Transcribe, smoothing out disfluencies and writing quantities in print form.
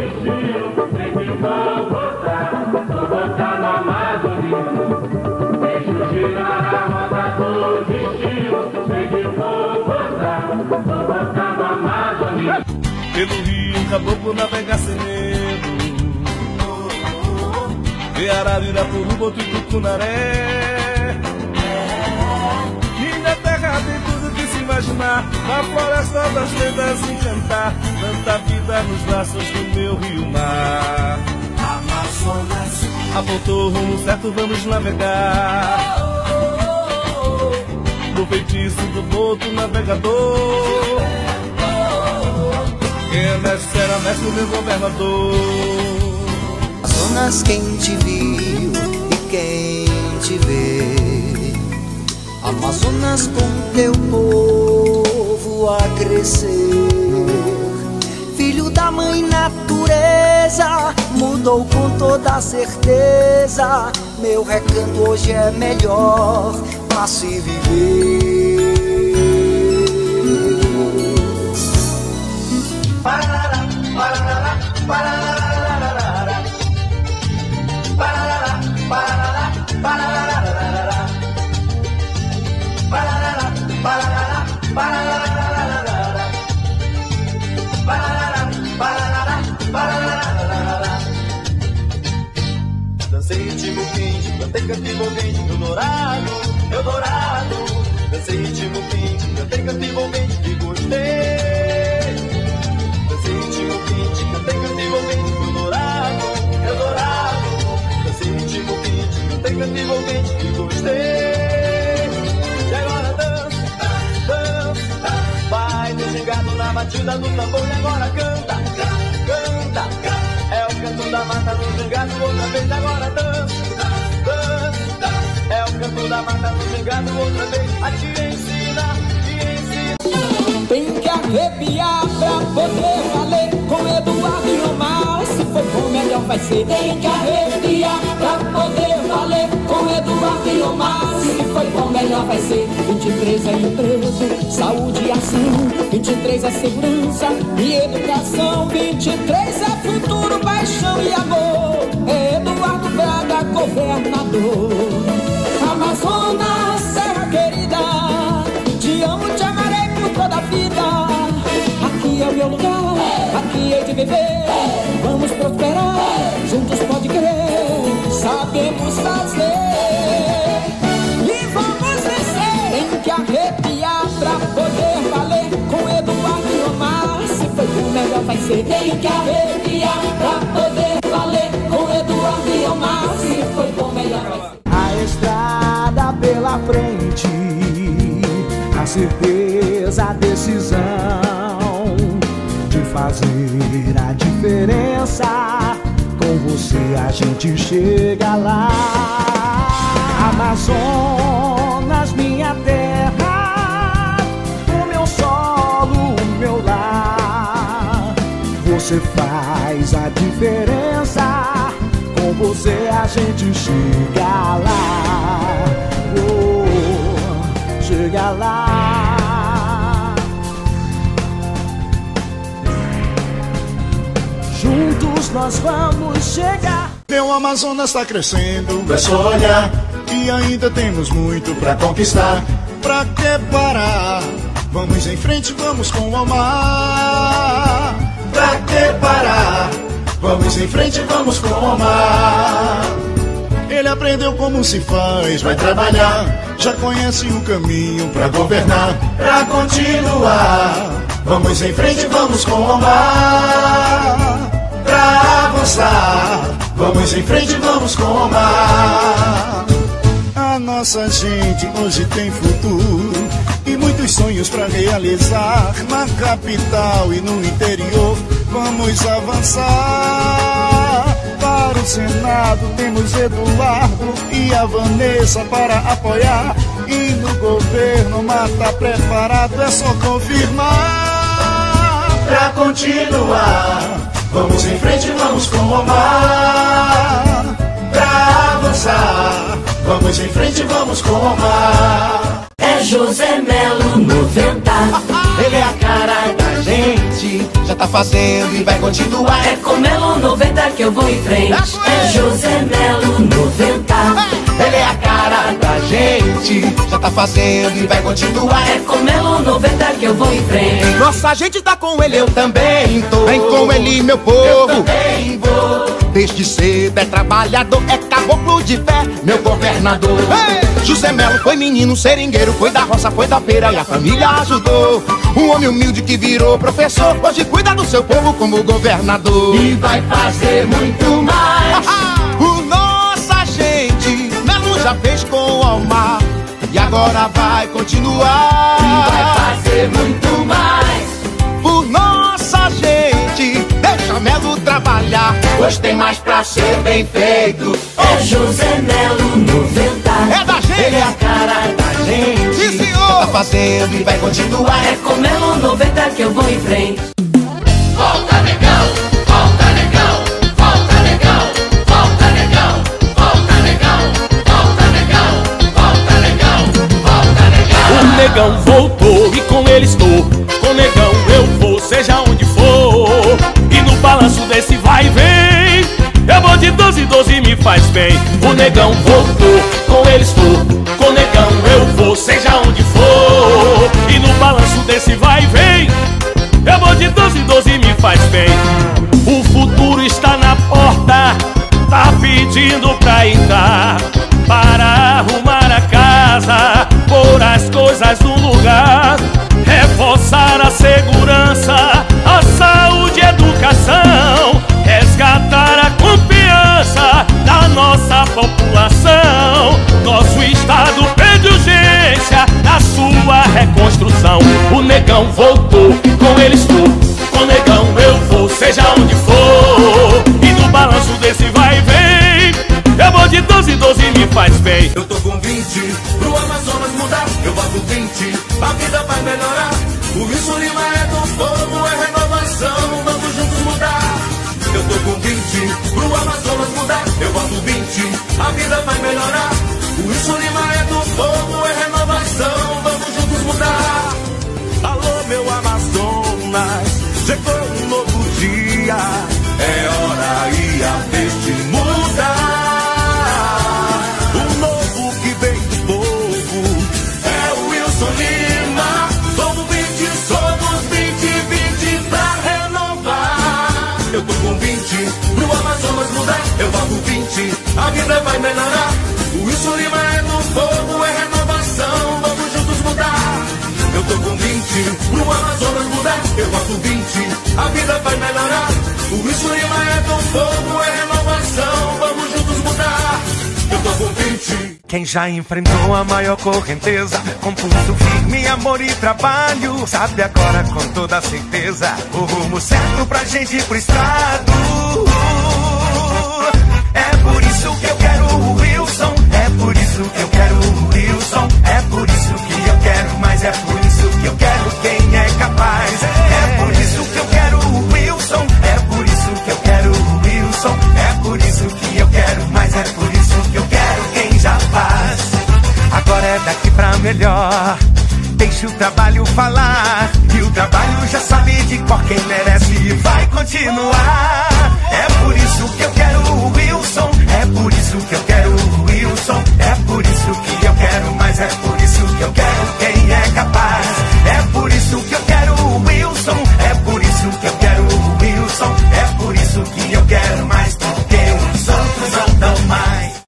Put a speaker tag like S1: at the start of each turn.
S1: destino, sei que vou voltar no Amazonismo. Deixa girar a roda do destino, sei que vou voltar no Amazonismo.
S2: Pelo rio, caboclo navegar sem medo. De Ararirapuã, Boto e Tucunaré. Minha terra tem tudo que se imaginar. Na floresta das lendas encantar. Tanta vida nos braços do meu rio-mar.
S3: Amazonas
S2: apontou o rumo certo, vamos navegar. No feitiço do boto navegador. Quem é mestre será mestre, meu governador.
S3: Amazonas, quem te viu e quem te vê. Amazonas, com teu povo a crescer. Filho da mãe natureza, mudou com toda certeza. Meu recanto hoje é melhor pra se viver. Parará, parará, parará.
S4: Dancei timupim, cantei cantivolvente, Eldorado, Eldorado. Dancei timupim, cantei cantivolvente e gostei. Dancei timupim, cantei cantivolvente, Eldorado, Eldorado. Dancei timupim, cantei cantivolvente e gostei. E agora dança, dança, vai no gingado na batida do tambor. E agora canta, canta, é o canto da mata no gingado outra vez. Agora dança, dança, é o canto da mata no gingado outra vez. A te ensina, te ensina.
S5: Tem que arrepiar pra poder valer. Com Eduardo e Omar, se for bom melhor vai ser. Tem que arrepiar pra poder valer. Com Eduardo e Omar, se for bom melhor vai ser. 23 é emprego, saúde e ação. 23 é segurança e educação. 23 é futuro, paixão e amor. É Eduardo Braga, governador. Amazonas, serra querida, te amo, te amarei por toda a vida. Aqui é o meu lugar, aqui é de viver. Vamos prosperar, juntos pode crer. Sabemos fazer e vamos vencer. Tem que arrepiar pra poder valer. Com Eduardo e Omar, se foi bom melhor vai ser. Tem que arrepiar pra poder valer. Com Eduardo e Omar, se foi bom melhor vai ser.
S6: A estrada pela frente, a certeza, a decisão de fazer a diferença. Com você a gente chega lá. Amazonas, minha terra, o meu solo, o meu lar. Você faz a diferença. Com você a gente chega lá. Oh, chega lá. Juntos nós vamos chegar.
S7: Meu Amazonas está crescendo, é só olhar. E ainda temos muito pra conquistar. Pra que parar? Vamos em frente, vamos com o Omar. Pra que parar? Vamos em frente, vamos com o Omar. Ele aprendeu como se faz, vai trabalhar. Já conhece o caminho pra governar. Pra continuar, vamos em frente, vamos com o Omar. Pra avançar, vamos em frente, vamos com o Omar. A nossa gente hoje tem futuro e muitos sonhos pra realizar. Na capital e no interior vamos avançar. Para o Senado temos Eduardo e a Vanessa para apoiar. E no governo Mata preparado, é só confirmar. Pra continuar, vamos em frente, vamos com o Omar. Pra avançar, vamos em frente, vamos com o Omar.
S8: É José Melo 90.
S9: Ele é a cara da gente, já tá fazendo e vai continuar.
S8: É com Melo 90 que eu vou em frente. É José Melo 90.
S9: Ele é a cara da gente, já tá fazendo e vai continuar.
S8: É com Melo 90 que eu vou em frente.
S9: Nossa gente tá com ele, eu também tô. Vem com ele, meu povo, eu também vou. Desde cedo é trabalhador, é caboclo de fé, meu governador. José Melo foi menino seringueiro, foi da roça, foi da feira e a família ajudou. Um homem humilde que virou professor, hoje cuida do seu povo como governador.
S8: E vai fazer muito mais.
S9: O nossa gente, Melo já fez com alma e agora vai continuar.
S8: E vai fazer muito mais.
S9: Por nossa gente, deixa Melo trabalhar, pois tem mais pra ser bem feito.
S8: É José Melo 90.
S9: É da gente. Ele é a cara da gente.
S8: Sim,
S9: senhor. Já tá fazendo e vai continuar.
S8: É com Melo 90 que eu vou em frente.
S1: Volta negão, volta negão, volta negão, volta negão, volta negão, volta negão, volta negão, volta negão.
S2: O negão voltou e com ele estou. Com o negão eu vou, seja onde for. E no balanço desse vai e vem, eu vou de 12, 12 me faz bem. O negão voltou, com ele estou. Com o negão eu vou, seja onde for. E no balanço desse vai e vem, eu vou de 12, 12 me faz bem. O futuro está na porta, tá pedindo pra entrar, para arrumar a casa, pôr as coisas no lugar, reforçar a segurança, a saúde e a educação, resgatar a confiança da nossa população. Nosso estado pede urgência na sua reconstrução. O negão voltou, com ele estou. Com o negão eu vou, seja onde for. E no balanço desse vai e vem, eu vou de 12, 12 me faz bem.
S4: Eu tô com 20, pro Amazonas mudar, eu boto 20, a vida vai melhorar. O Wilson Lima é do povo, é renovação, vamos juntos mudar. Eu tô com 20, pro Amazonas mudar, eu boto 20, a vida vai melhorar. O Wilson Lima é do povo, é renovação, vamos juntos mudar.
S2: Alô meu Amazonas, chegou um novo dia,
S4: É hora e a vez de mudar.
S2: o novo que vem do povo.
S4: É o Wilson Lima, somos 20, somos 20, 20 pra renovar. Eu tô com 20, pro Amazonas mudar, eu boto 20, a vida vai melhorar. O Wilson Lima é do povo, é renovação, vamos juntos mudar. Eu tô com 20, pro Amazonas mudar, eu boto 20, a vida vai melhorar. O Wilson Lima é do povo, é renovação, vamos juntos mudar. Eu tô com 20.
S6: Quem já enfrentou a maior correnteza, com pulso firme, amor e trabalho, sabe agora com toda certeza o rumo certo pra gente ir pro estado. É por isso que eu quero o Wilson, é por isso que eu quero o Wilson, é por isso que eu quero, mas é por isso que eu quero quem é capaz. É por isso que eu quero o Wilson, é por isso que eu quero o Wilson, é por isso que eu quero, mas é por isso que eu quero quem já faz. Agora é daqui pra melhor, deixa o trabalho falar, e o trabalho já sabe de qual quem merece e vai continuar. É por isso que eu quero o Wilson, é por isso que eu quero o Wilson, é por isso que eu quero, mas é por